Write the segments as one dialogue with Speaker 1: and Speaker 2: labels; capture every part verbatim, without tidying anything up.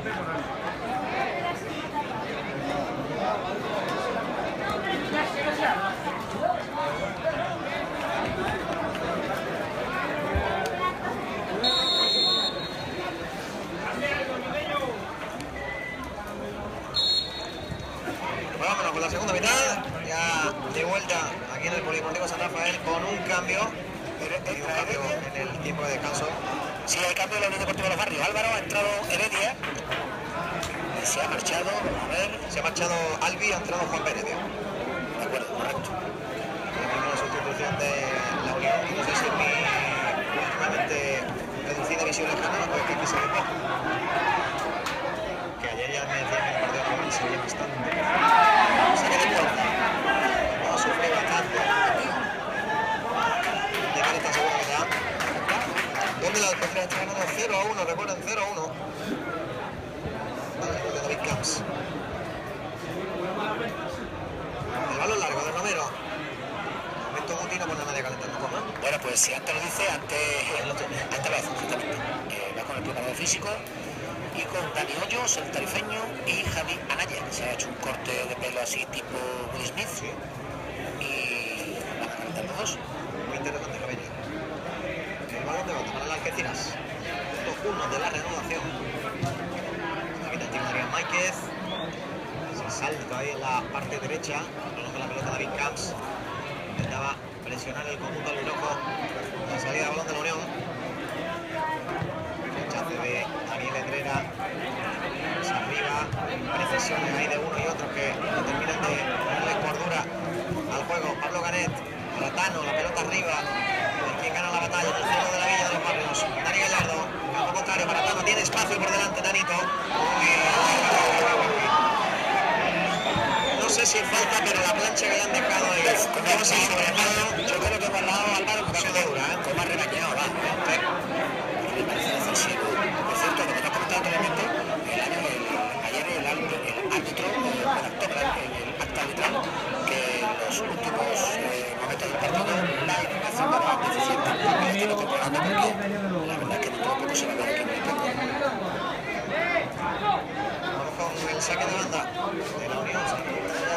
Speaker 1: Vámonos con la segunda mitad, ya de vuelta aquí en el Polideportivo San Rafael con un cambio, y un cambio en el tiempo de descanso.
Speaker 2: Sí, el cambio de la Unión Deportiva de los Barrios. Álvaro ha entrado Heredia, se ha marchado, a ver,
Speaker 1: Se ha marchado Albi, ha entrado Juan Pérez.
Speaker 2: de acuerdo, correcto.
Speaker 1: La primera sustitución de la Unión, no sé si es mi últimamente reducida visión lejana o es que aquí se ve poco. Que ayer ya me decían que el partido de la Unión se veía bastante. Saque de puerta. No ha sufrido bastante. De cara esta segunda mitad. Donde la Alcántara está ganando cero a uno, recuerden, cero a uno. Vale, el de David Camps. El balón largo de Romero. Esto Guti no pone a nadie calentando con, ¿no?
Speaker 2: Bueno, pues si antes lo dice, antes, antes lo hace, exactamente. Eh, va con el preparador físico y con Dani Hoyos, el tarifeño, y Javi Anaya, que se ha hecho un corte de pelo así tipo Will Smith.
Speaker 1: Sí.
Speaker 2: Y van a calentar los dos.
Speaker 1: Muy interesante, Javier. El balón de bota para el Algeciras. Punto uno de la reanudación. Se quita el tiro de Adrián Máiquez. Se salta ahí en la parte derecha. Coloca la pelota David Camps. Intentaba presionar el conjunto albirrojo. La salida de balón de la Unión. Rechace de Daniel Hedrera. Se arriba. Precisiones ahí de uno y otro que terminan de darle cordura al juego. Pablo Ganet. Ratano, la pelota arriba. Quien gana la batalla en el centro de la Villa de los Barrios. Dani Gallardo. Campo contrario para Ratano. Tiene espacio por delante Danito. Uy. No sé si es falta, pero la plancha que le han dejado ahí. Como si sobre el lado. Yo creo que por el lado Álvaro ha sido dura, ¿eh?
Speaker 2: Como ha regañado, va. Me parece defensivo. Por cierto, lo que te has comentado anteriormente, el año, el, ayer el, árbitro, el árbitro eh, redactó en el acta arbitral que en los últimos eh, momentos del partido la eliminación era deficiente. Esto es lo que estoy hablando porque la verdad que dentro de poco se va a ver aquí en el campo.
Speaker 1: Vamos con el saque de banda de la Unión. Saque de banda.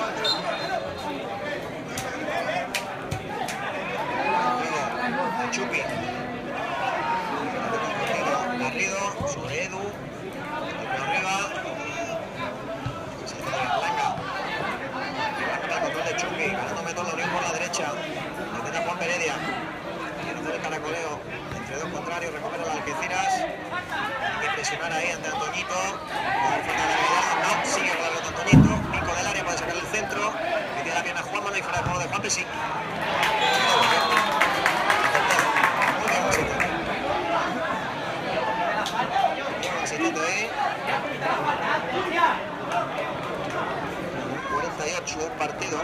Speaker 1: Chupi. Garrido sobre Edu. Por arriba. Salta de Blanca. Blanca para el control de Chupi. Ganándome todo la Unión por la derecha. Detenta Juan Peredia. Quiere hacer el caracoleo entre dos contrarios. Recupera la Algeciras. Hay que presionar ahí ante Antoñito. No, sigue con la pelota Antoñito. Pico del área para sacar el centro. Mete la pierna Juan, mano y fuera de juego de Juan Pesí. cuarenta y ocho del partido.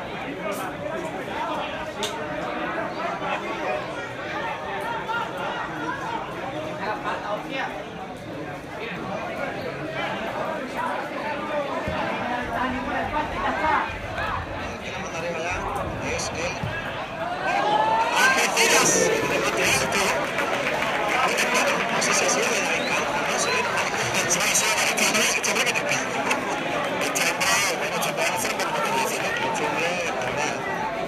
Speaker 1: El que la manda arriba ya es el Algeciras. No sé si ha sido de David Camps, no sé.
Speaker 2: Se va a hacer la cara, este hombre que te pega. Este hombre, bueno, se puede hacer como te dice, ¿no?
Speaker 1: Este hombre, la verdad.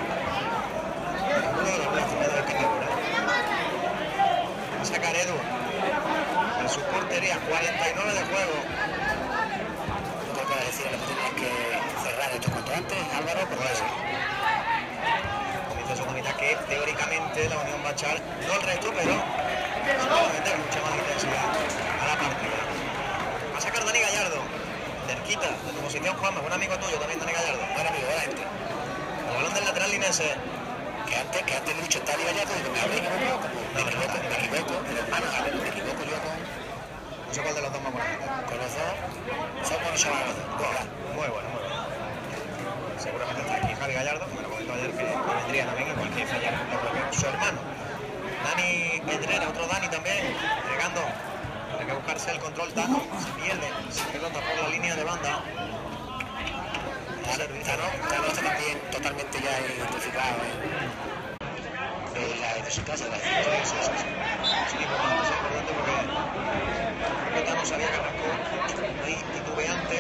Speaker 1: Uno de los mejores jugadores que tengo, ¿eh? Va a sacar Edu. En su portería, cuarenta y nueve de juego.
Speaker 2: Yo creo que va a decir que tienes que cerrar esto cuanto antes, Álvaro, por eso.
Speaker 1: Comienza segunda mitad que teóricamente la Unión va a echar, no el resto, pero se va a meter mucha más intensidad a la partida. Va a sacar Dani Gallardo, cerquita de tu posición, Juanma, un amigo tuyo también, Dani Gallardo.
Speaker 2: Buen amigo de la gente.
Speaker 1: El balón del lateral linense.
Speaker 2: Que antes, que antes he dicho Dani Gallardo y que me habré equivocado, como me equivoco, me equivoco, mi hermano, a ver, me equivoco yo con,
Speaker 1: No sé cuál de los dos más buenos.
Speaker 2: con los dos, son buenos chavales, ¿verdad?
Speaker 1: Muy bueno, muy bueno. Seguramente está aquí Javi Gallardo, que me lo comentó ayer que vendría también, igual que Fallar, su hermano. Dani Hedrera, otro Dani también, llegando. Hay que buscarse el control Tano, se pierde, se pelota por la línea de banda.
Speaker 2: Tano, Tano está también totalmente ya identificado en, en la de su casa, de la
Speaker 1: Sí, sí, sí, sí. Es importante, es importante porque creo que Tano sabía que arrancó muy titubeante.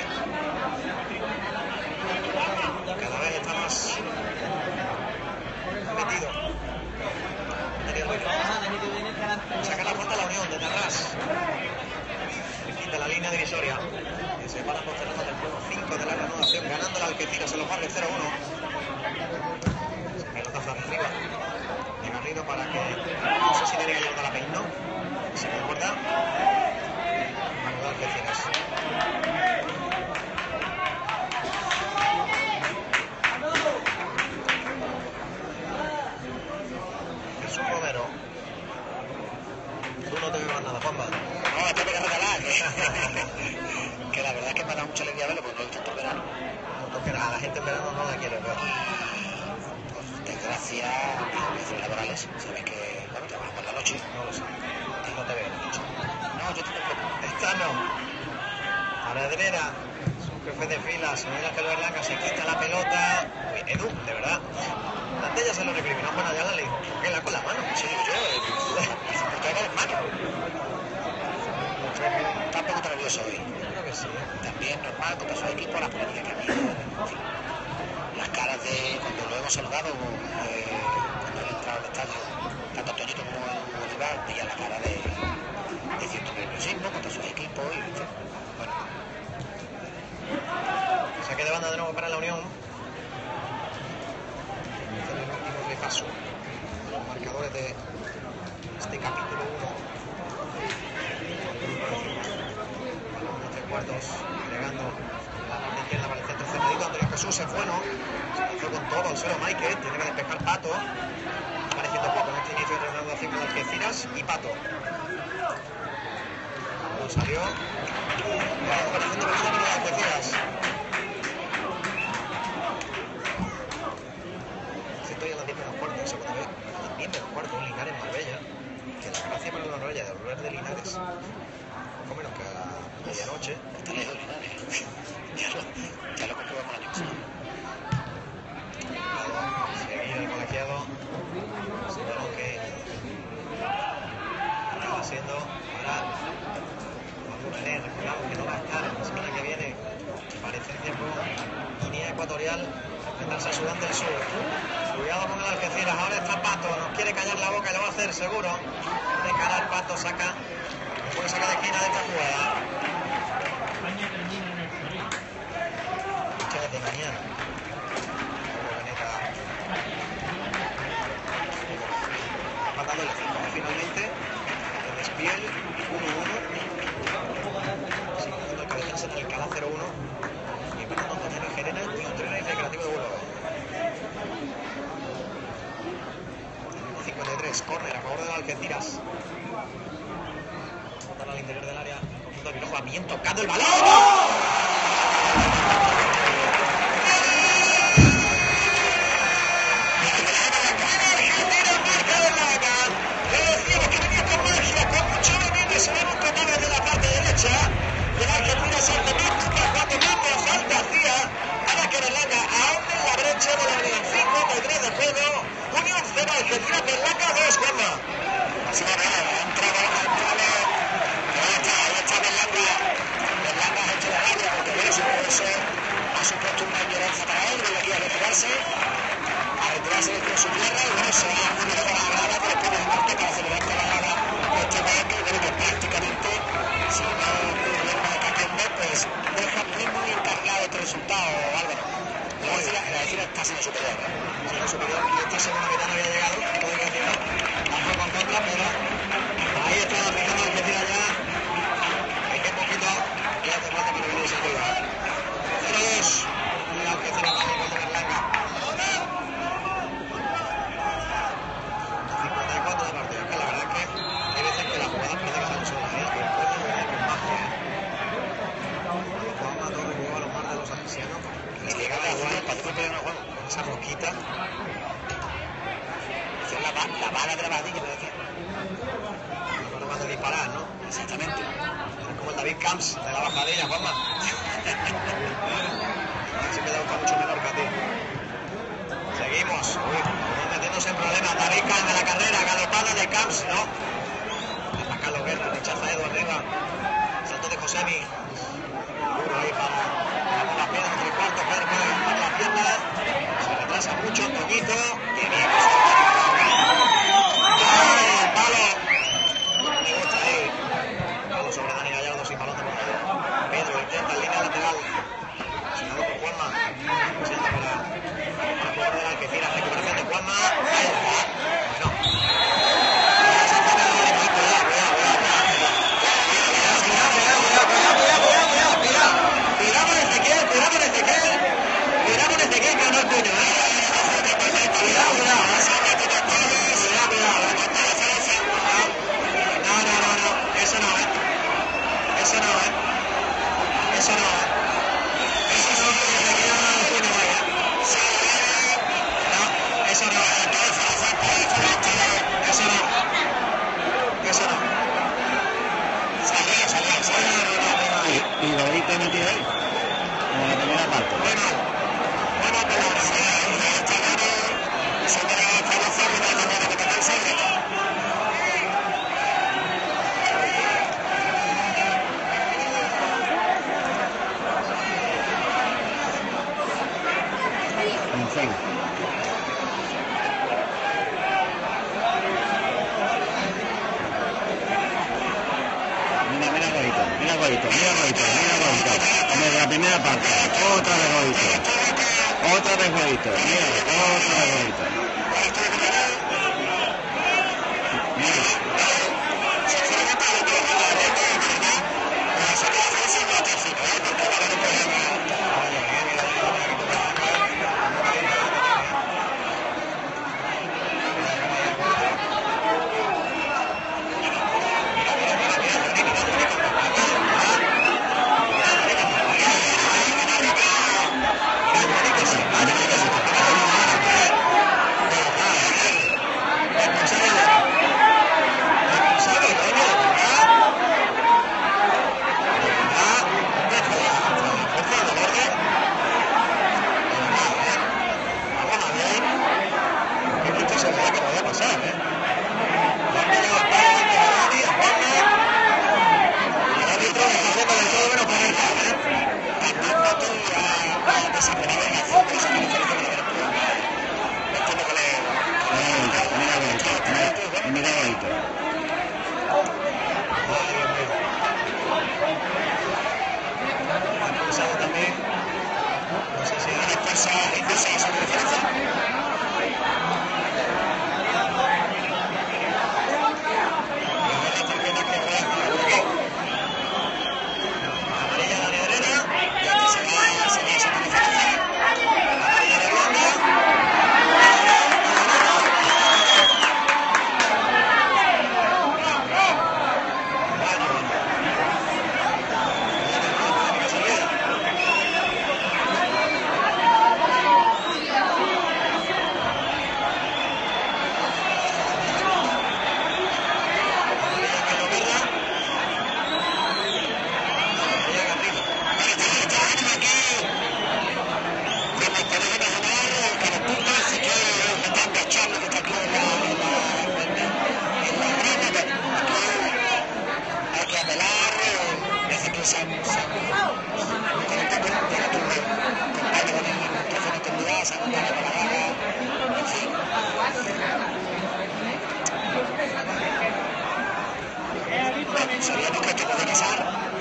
Speaker 1: Cada vez está más metido. Saca la puerta a la Unión desde atrás. De la línea divisoria. Que se van a posternar del juego cinco de la reanudación, ganando la Algeciras en los barrios cero uno. Pelotazo arriba de Garrido para que no sé si debería llevar a la Pein, ¿no? Se me acuerda. Mano de Algeciras. Jesús Romero. Tú no te veo nada, Juanma.
Speaker 2: No, tengo que regalar. Que la verdad es que me da mucha alegría verlo, porque no lo he visto todo el verano.
Speaker 1: No toques a la gente en verano, no la quiere ver.
Speaker 2: Por desgracia, mis obligaciones laborales, sabes que, bueno, trabajo por la noche.
Speaker 1: No lo sé. No te veo mucho.
Speaker 2: No, yo tampoco.
Speaker 1: Esta no. Paradrera, su jefe de filas, Miguel Ángel Berlanga, se quita la pelota. Uy, Edu, de verdad. Antes ya se lo recriminó Juan Ayala, le dijo, cógela con la mano.
Speaker 2: Sí, digo yo, eh, ¿por qué eres mano? Está un poco nervioso hoy.
Speaker 1: Yo creo que sí.
Speaker 2: También normal, contra su equipo, la polémica que ha habido. En fin, las caras de cuando lo hemos saludado, eh, cuando él entraba al estadio, tanto Toñito como Olivar, veía la cara de, de cierto nerviosismo contra su equipo y, en fin, bueno.
Speaker 1: Saque de banda de nuevo para la Unión. Este es el último repaso a los marcadores de este capítulo uno. Unos tres cuartos, llegando a la parte izquierda para el centro cedidito. Antonio Jesús se fue, ¿no? Se fue con todo el suelo Mike, tiene que despejar Pato. Apareciendo poco en este inicio de reanudación con Algeciras y Pato. No salió. Apareciendo por el de Algeciras. Estoy a las diez menos cuarto, segunda vez. A las diez menos cuarto, un Linares Marbella. Que la gracia para la Marbella de volver de Linares, poco menos que a la medianoche.
Speaker 2: Está lejos Linares. Ya lo, ya lo comprobamos el año pasado.
Speaker 1: Seguir el colegiado. Señaló que acaba siendo para Juan René. Recordamos que no va a estar la semana que viene. Parece el tiempo Guinea Ecuatorial. Enfrentarse a Sudán del Sur. Cuidado con el Algeciras. Ahora está Pato. Nos quiere callar la boca y lo va a hacer seguro. De cara al Pato saca. Después saca de esquina de esta jugada. Muchas de mañana. Matando el cinco. Finalmente. El despiel uno uno. Sigue haciendo el cabezón en el Cala cero uno. Y empezando a Antonio Gerena y un tren recreativo de Huelva. cincuenta y tres, córner a favor de las Algeciras. Para al interior del área, el conjunto de Viroja, bien tocado el balón. Se va a tocar desde la parte derecha y el Algeciras se automática cuando más falta hacía para que Berlanga ahonde en la brecha de la Unión. cincuenta y tres de juego, Unión cero, Algeciras Berlanga dos, Juanma.
Speaker 2: Así va, ha entrado, ha entrado, ahí está, ahí está Berlanga. Berlanga ha hecho la rabia porque eso, eso ha supuesto una ignorancia para él, de aquí a retirarse, a retirarse de su tierra y bueno, se ha unido a la grada, pero después de parte para celebrar con la grada este gol que creo que prácticamente, si no problema de Cacambe, pues deja muy muy encargado este resultado, Álvaro. La Algeciras está siendo superior, ¿eh?
Speaker 1: Ha sido superior y esta segunda mitad no había llegado, todo hay que decirlo, bajo con contra, pero ahí está la fijando Algeciras ya. Hay que poquito y hace falta para que no se cuida. cero dos, la Algeciras va a gol de Berlanga. cincuenta y cuatro de partido, que la verdad es que hay veces que las jugadas parece que son solas, ¿eh? Pero puede jugar con magia, ¿eh? Cuando jugaba a Torre jugaba a los mar de los argesianos y llegaba igual con esa roquita.
Speaker 2: Esa es la, la bala de la bardilla, me decía.
Speaker 1: No van a disparar, ¿no?
Speaker 2: Exactamente.
Speaker 1: Es como el David Camps de la bajadilla, Juanma. Siempre te gusta mucho menor que a ti. Seguimos. Uy, estamos metiéndose en problemas. David Camps de la carrera, galopada de Camps, ¿no? Para Carlos Berto, rechaza Edu arriba. Salto de de Josemi. Duro ahí para, para la pierna entre cuartos. Pedro puede agarrar la pierna. Se retrasa mucho. Toñito. Qué bien. ¡Ay, el palo! Me gusta ahí. Palo sobre Dani Gallardo sin balón de por medio. Pedro intenta en línea lateral. Presionado por Juanma. Presenta para, para el jugador de la Algeciras. Recuperación de Juanma. Ahí está. Bueno.
Speaker 2: Y lo veis que metido ahí, como la primera parte. Bueno, bueno, pero se me ha información de la manera que te cansa. En fin. Mira, mira Goito, mira Goito, mira Goito, mira Goito. Desde la primera parte, otra vez Goito. Otra vez Goito, mira, otra vez Goito. Mira. Sabíamos que esto puede pasar.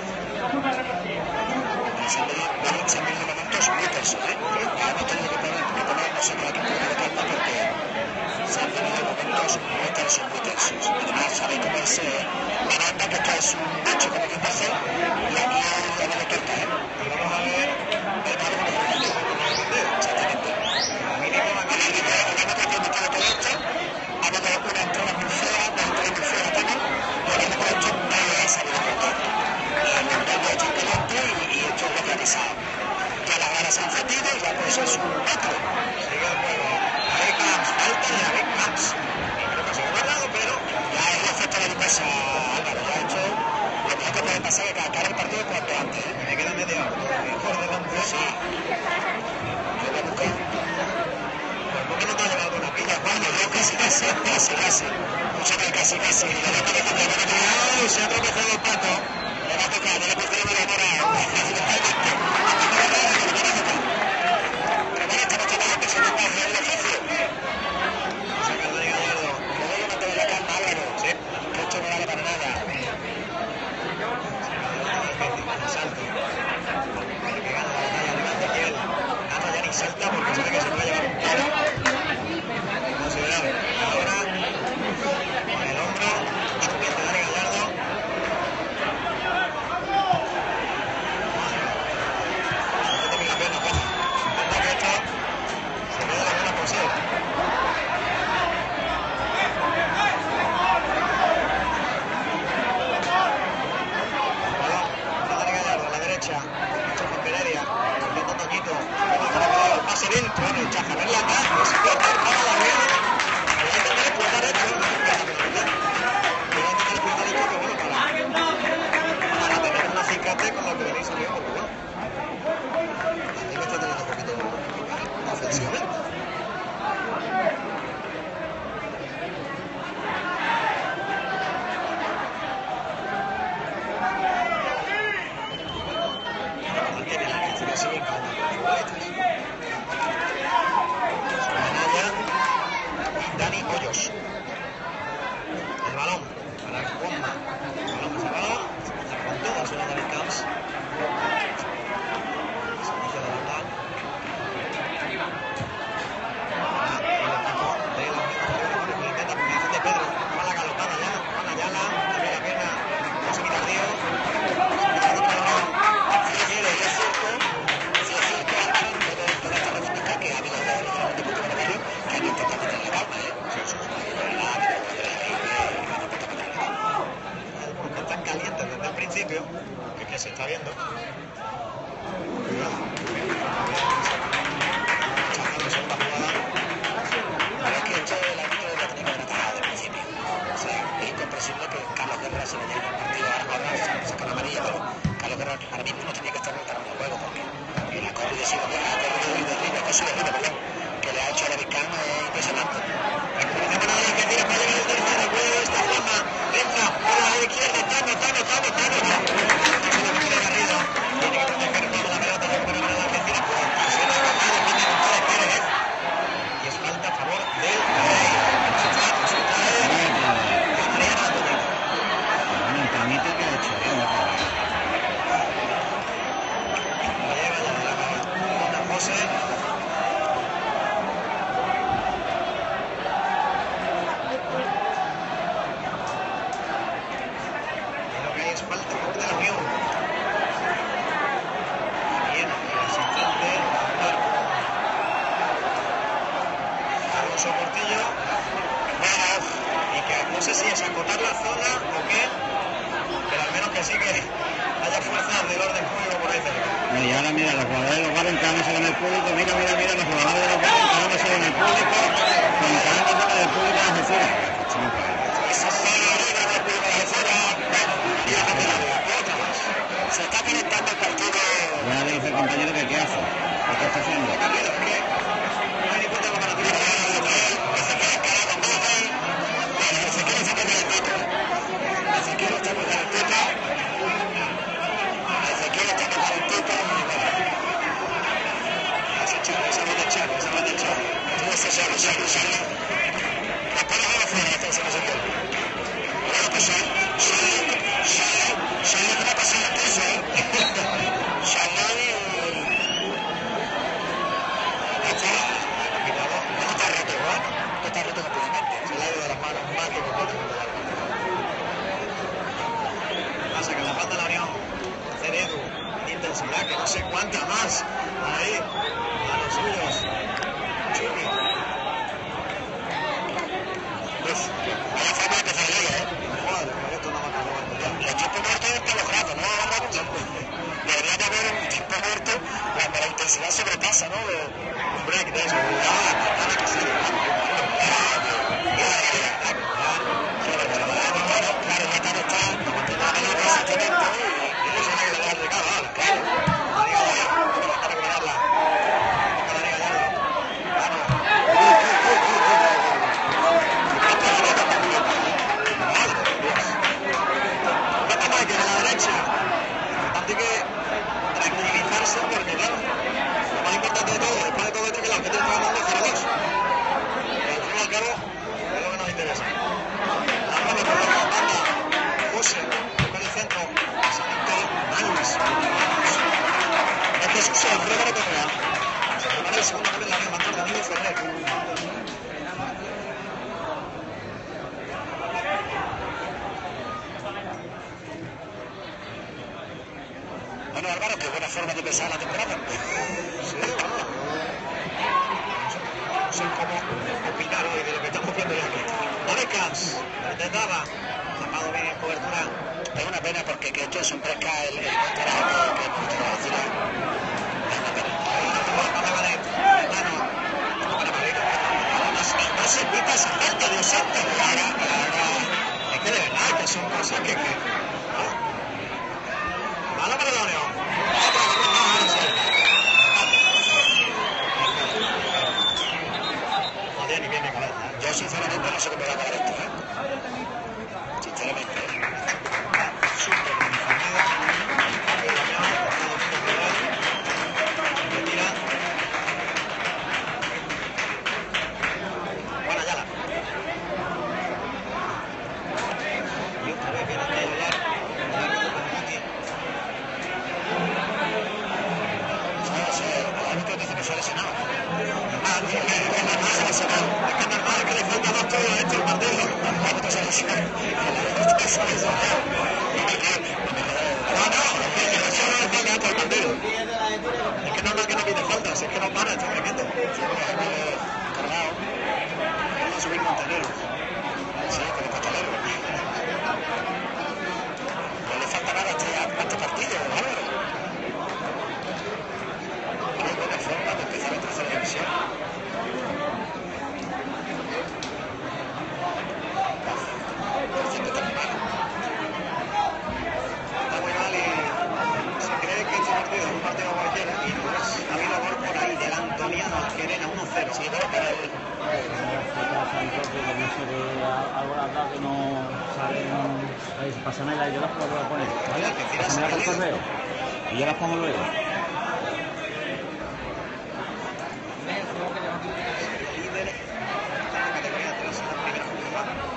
Speaker 2: Se han venido momentos muy tensos, ¿eh? Hemos tenido que ponernos en la estructura de calma porque se han venido momentos muy tensos, muy tensos. Además, sabéis cómo es la banda, que esta es un macho como que pasa, y aquí ya no le toca, ¿eh? Y vamos a ver el cargo de la gente. Exactamente. Mínimo la cara de la gente que tiene que todo esto. Ha dado una entrada muy fea, una entrada muy fea también, y aquí hemos hecho una salida de todo. El montaño hecho caliente y esto es lo que ha pisado. Ya las ganas se han encendido y ya pues es un metro. Sigue el juego. Ahí Camps, falta de David Camps. Creo que se ha guardado, pero ya es la fiesta de limpieza, Álvaro. Ya ha hecho lo mejor que puede pasar, que acabar el partido cuanto antes. ¿eh? Me queda media hora por delante. Sí. Yo voy a buscar. ¿Por qué no te ha llevado una pilla, Juan? Yo casi, casi, casi, casi. Mucho que casi, casi. Se ha tropezado el pato. Le va a tocar, le va a tocar.
Speaker 1: poquito. Pase dentro, el Chajaber la acá, no se puede hacer para la vea. Voy a intentar explotar esto, no me queda que lo voy a intentar explotar esto, que bueno, para, para tener un acicate con lo que venís arriba, porque bueno, a mí me está teniendo un poquito ofensivamente. Dani Hoyos. El balón para Juanma. El balón que se va. Se pasa con todo, suena David Camps. Servicio de verdad. El equipo de la Unión de intenta combinación de Pedro. Va la galopada ya. Juan Ayala. También la pierna. José Tardío. Si quiere, es cierto. Si es cierto, toda esta reivindica que ha habido de punto de medio que hay que intentar meter la calma, ¿eh? Están calientes desde el principio, que es que se está viendo. Pero es que esto el árbitro de técnico de la tajada desde el principio. O sea, es incomprensible que Carlos Guerra se le lleve un partido ahora, ahora saca la amarilla, pero Carlos Guerra ahora mismo no tenía que estar en el terreno de juego porque el acorde de Silva, el acorde de Riva, que sube Riva, perdón, que le ha hecho a David Kahn es impresionante. Recuperación para la que tira para llegar al tercero, puede esta forma, entra por la izquierda, Tano, Tano, Tano, Tano, no. Se le mete Garrido, tiene que proteger toda la pelota, recupera para la Argentina, pues se le va a dar con González Pérez. Y es falta a favor del Rey. Se está, se está, Mariano Antonio.
Speaker 2: Bueno, el tramite que ha hecho, ¿eh?
Speaker 1: La lleva ya de la mano José. Es falta a favor de la Unión. Bien, el asistente Alonso Portillo. Bueno, y que no sé si es acotar la zona o qué, pero al menos que sí que haya fuerzas del orden público por ahí cerca.
Speaker 2: Y ahora mira, los jugadores de los bares encarándose con el público, mira, mira, mira, los jugadores de los bares encarándose con el público, encarándose con el público de Algeciras.
Speaker 1: Esa es la liga del público de Algeciras. Se está conectando el partido.
Speaker 2: Ya le dice el compañero que qué hace, qué está haciendo.
Speaker 1: No hay ningún tema para tirar. Ezequiel está muy calentito. Ezequiel está muy calentito. Ezequiel está muy calentito. Ese Chavo, esa va de Chavo, esa va de Chavo. Ese Chavo, Chavo, Chavo. La pala de afuera, esta es Ezequiel. Voy a pasar. Chavo, Chavo, Chavo, no va a pasar el piso, ¿eh? Chavo. Está roto, ¿no? Está roto completamente. Se le ha ido de las manos más que completamente. Pasa que la falta de la Unión. Hacer Edu. Intensidad, que no sé cuánta más. Ahí. A los suyos. Churri. Pues, vaya forma de empezar la liga, ¿eh? Joder, con esto no me acabo de entender. El tiempo muerto está logrado, ¿no? Debería de haber un tiempo muerto cuando la intensidad sobrepasa, ¿no? Un break de eso. Tranquilizarse porque claro, lo más importante de todo, después de todo esto, que la gente está ganando cero dos. Pero al fin y al cabo, es lo que nos interesa. Ahora me pongo la banda, José, con el centro, pasando Manos. Este es José, la prueba de Correa. Se prepara el segundo cambio de la Unión, más tarde Danilo Ferrer. Bueno, Álvaro, qué buena forma de empezar la temporada. Sí, bueno. No sé cómo opinar hoy de lo que estamos viendo ya aquí. David Camps, lo intentaba. Tapado bien en cobertura. Es una pena porque que esto es un fresca el, el buen trabajo que, que hemos hecho la vecina. Es una pena.
Speaker 2: se ha lesionado. Ah, es que además se ha lesionado.
Speaker 1: Es que es normal, que le falta dos todos a este partido.
Speaker 2: El árbitro se ha lesionado. El árbitro se ha lesionado.
Speaker 1: No, no, es que no solo le falta a todo el partido. Es que no es que no pide faltas, es que no para, está tremendo.
Speaker 2: Cargado.
Speaker 1: Va a subir Montenegro.
Speaker 2: Sí, con el costalero. No le falta nada a este, a este partido, Álvaro. Qué buena forma de empezar la tercera división.
Speaker 1: Está muy mal y se cree que este partido es un partido cualquiera y no es. Ha habido gol por ahí del Antoniano Alquerena uno cero.
Speaker 2: Sí, bueno, para el...
Speaker 3: que no saben, pásamela y yo las puedo poner, ¿vale? Pásamela por correo y yo las pongo luego.
Speaker 1: Líder de la categoría tres en la primera jugada.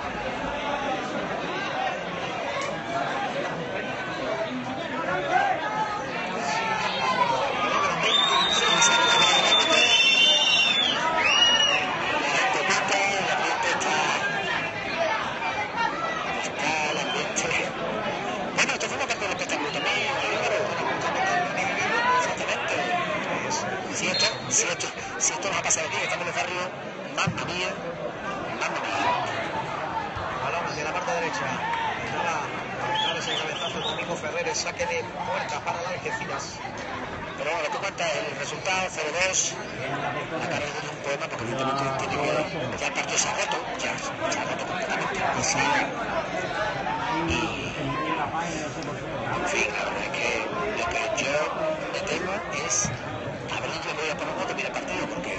Speaker 2: Si esto, si esto, si esto nos ha pasado aquí, que estamos en el barrio, mamma mía, mamma mía.
Speaker 1: Balón hacia la parte derecha. Intentaba aventar ese cabezazo Domingo Ferreres, saque de puerta para el Algeciras.
Speaker 2: Pero bueno, tú cuentas el resultado, cero dos. Acá no es un poema porque evidentemente tiene que... Ya el partido se ha roto, ya se ha roto completamente. Y sí. Y... En fin, la verdad es que lo que yo me temo es... A ver, yo voy a poner cómo termina el partido porque...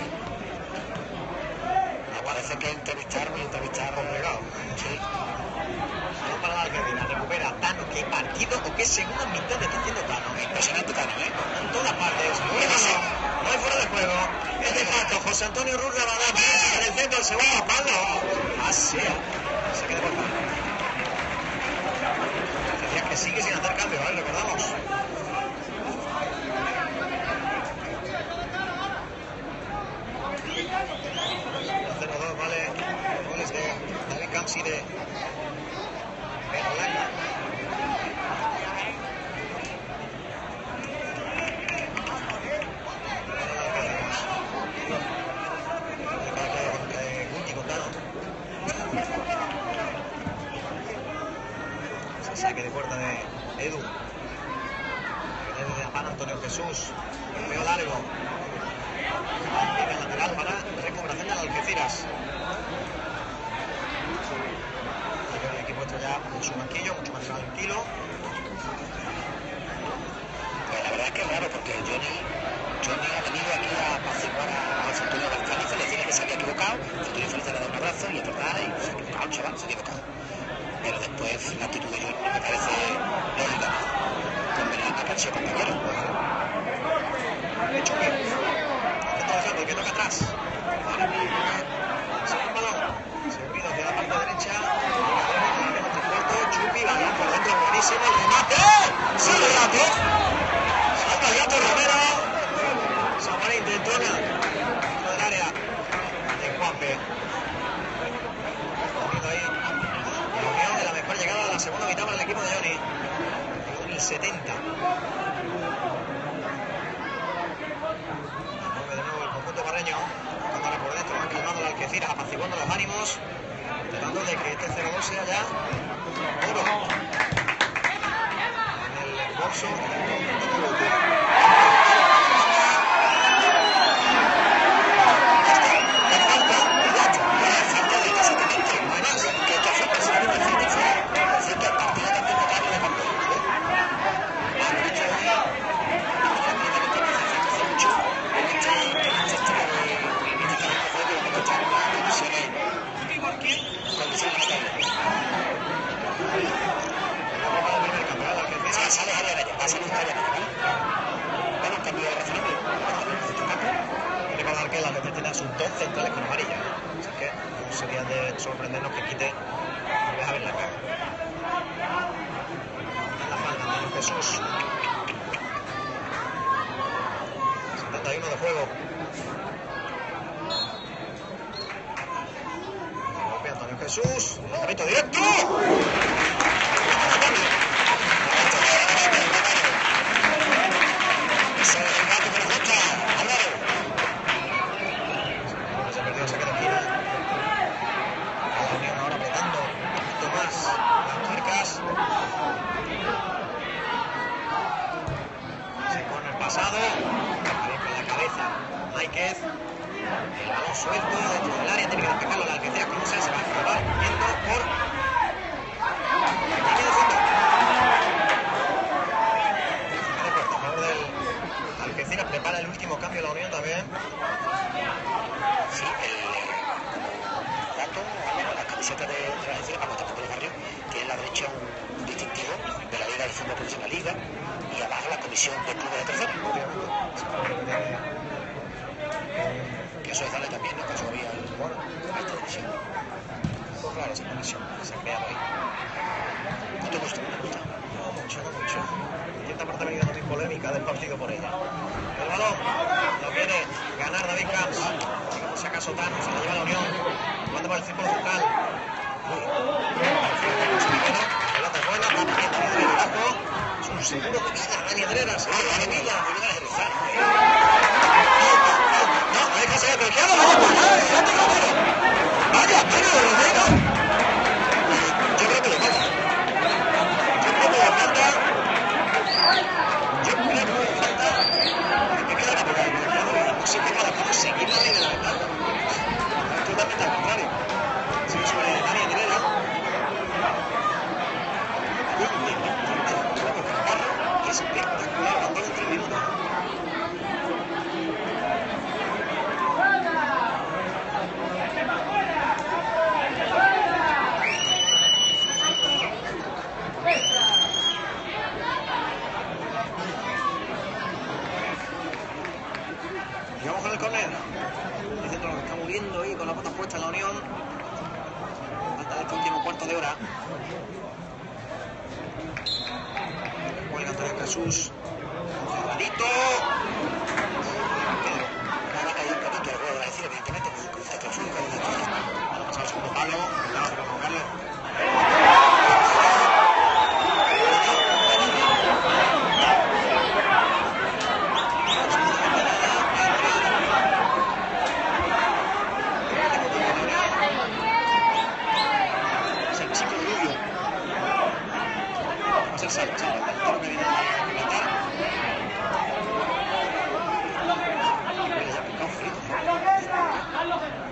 Speaker 2: Me parece que entrevistarme y entrevistar complicado. Sí.
Speaker 1: Balón para el Algeciras, recupera Tano. ¿Qué partido o qué segunda mitad está haciendo Tano?
Speaker 2: Impresionante Tano, ¿eh?
Speaker 1: En todas partes. Muy bueno. No hay fuera de juego. Es de facto. José Antonio Ruz la va a dar en el centro del segundo palo. Así. Se queda por favor. Decía que sigue sin hacer cambio, ¿vale? Recordamos. cero dos, vale. Goles de David Camps y de Berlanga. Ese saque de puerta de Edu. Viene desde Apán Antonio Jesús. Veo largo. Llega el lateral para recuperación del Algeciras. El equipo está ya en su banquillo, mucho más tranquilo.
Speaker 2: Pues la verdad es que es raro porque Johnny, Johnny ha venido aquí a apaciguar a Fortunio González, le decía que se había equivocado, Fortunio González le ha dado un abrazo y es verdad, y se ha equivocado, chaval, se ha equivocado. Pero después la actitud de Johnny no me parece lógica, conveniente para su compañero.
Speaker 1: Hecho bien. Está dejando el que toca atrás. Ahora sigue el balón. Servido hacia la parte derecha. Chupi, balón por dentro, buenísimo el remate. ¡Sale el gato! ¡Salta el gato Romero! Samuel intentona dentro del área de Juanpe. Teniendo ahí la unión de la mejor llegada de la segunda mitad para el equipo de Johnny. Johnny setenta. Mueve de nuevo el conjunto barreño. Ahora por dentro, van calmando el Algeciras, apaciguando los ánimos. Tratando de que este cero dos sea ya duro. En el bolso. Recordar que el Atleti tiene a sus dos centrales con amarilla, ¿eh? Así que no sería de sorprendernos que quite y deja ver la cara. En la falda, Antonio Jesús. setenta y uno de juego. Golpea Antonio Jesús. Lanzamiento directo. Se perdió el saque de esquina. La Unión ahora apretando un poquito más las tuercas. Se pone el pasado. Ahí con la cabeza Máiquez. El balón suelto dentro del área. Tiene que despejarlo la Algeciras. Como sea, se va a acabar yendo por la línea de fondo. De puerta a favor del Algeciras. Prepara el último cambio la Unión también.
Speaker 2: Sí, el dato, la camiseta de la Algeciras, vamos, tampoco de barrio, tiene en la derecha un distintivo de la Liga de Fútbol Profesional Liga y abajo la comisión de clubes de tercera. Que eso es darle también, ¿no? Que eso había el bueno, a esta división.
Speaker 1: Pues claro, esa comisión que se ha creado ahí.
Speaker 2: ¿No te gusta? ¿No te gusta?
Speaker 1: No mucho, no mucho. Intenta aparte venir a polémica del partido por ella. El balón lo quiere ganar David Camps. Saca Sotano, se la lleva la Unión. Manda para el círculo central. Uy. La pelota es buena, está bien Dani Herrera abajo. Es un seguro de vida, Dani Herrera, seguro de vida. No, no deja ser bloqueado. Vaya, Antonio de Rodrigo. Yo creo que le mata. Yo creo que le mata. Yo creo que le falta. Me queda la pelota de bloqueado y no sé qué para poder seguir la línea de la ventana. Totalmente al contrario. Sigue sobre Dani Herrera. Que es espectacular, mandó en tres minutos. Y vamos con el córner. El centro que está muriendo ahí con las botas puestas en la Unión. Falta este último cuarto de hora. Juega Antonio Jesús. Cerradito. Pedro.
Speaker 2: Ahora hay un poquito de juego de la Algeciras, evidentemente, con el concepto de fútbol.
Speaker 1: Ahora pasamos al segundo palo. Cuidado con Juan Carlos. Es el chico de Rubio. Va a ser Salva, Salva, el delantero que viene a rematar. Y huele ya pescado frito, ¿no?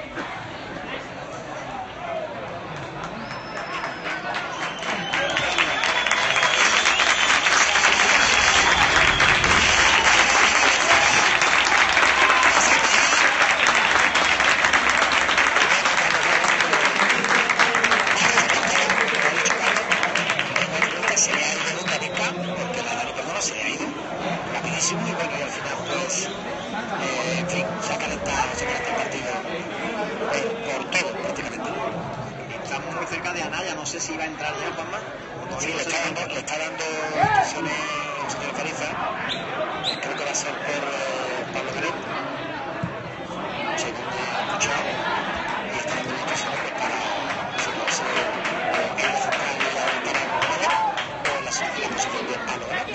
Speaker 2: Se le ha ido un David Camp, porque la Dani Perdona se le ha ido rapidísimo y bueno, y al final pues, eh, en fin, se ha calentado, se ha calentado el partido eh, por todo prácticamente.
Speaker 1: Estamos muy cerca de Anaya, no sé si va a entrar ya, Juanma.
Speaker 2: Sí, le está dando, le está dando instrucciones el señor Cariza, eh, creo que va a ser por eh, Pablo Canet, según he escuchado, y está dando instrucciones pues, para si puede ser eh, en la central y la ventana o en la, la posición de Pablo Canet.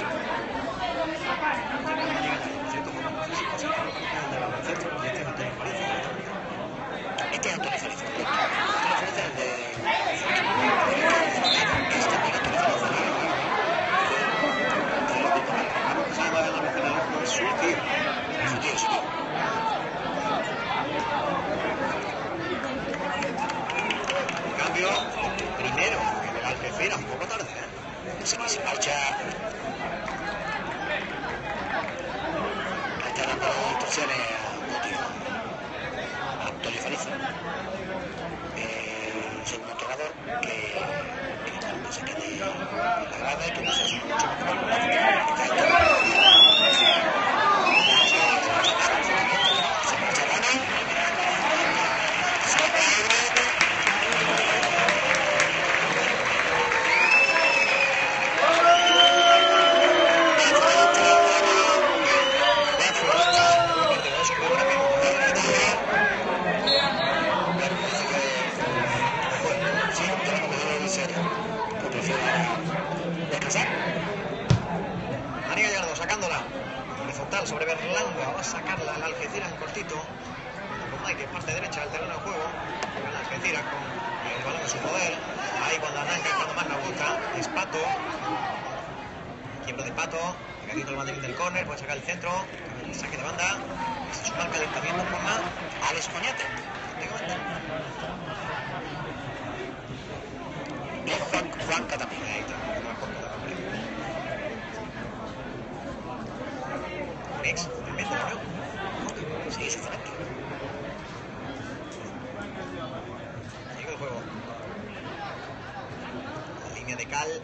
Speaker 2: Este es Antonio Feliz, correcto. Antonio Feliz es el de... Este también Antonio Feliz.
Speaker 1: Su tío.
Speaker 2: Su tío, su tío.
Speaker 1: Cambio primero en el Algeciras, un poco tarde, ¿eh?
Speaker 2: Se, se marcha. Le está dando instrucciones a un tío. A Antonio Feliz. Eh, segundo entrenador que, que bueno, no se quede en la grada y que no se asume mucho porque va a jugar. Se marcha Dani. Se abre.
Speaker 1: horizontal sobre Berlanga, va a sacarla al Algeciras en cortito. Con Mike, parte derecha del terreno de juego. El Algeciras con el balón en su poder. Ahí cuando arranca es cuando más nos gusta. Es Pato. Quiebro de Pato. Pegadito el banderín del córner. Puede sacar el centro. El saque de banda. Se suma el calentamiento por más.
Speaker 2: Alex Coñate. Y Juan, Juanca también.
Speaker 1: Ahí está. Mix. Tremendo, ¿no?
Speaker 2: Sí, exactamente.
Speaker 1: Sigue el juego. La línea de Cal.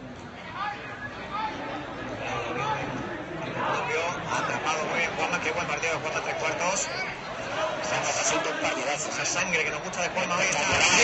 Speaker 1: Ha atrapado muy bien Juanma. Qué buen partido de Juanma, tres cuartos.
Speaker 2: Estamos haciendo un partidazo.
Speaker 1: Esa sangre que nos gusta de Juanma hoy está.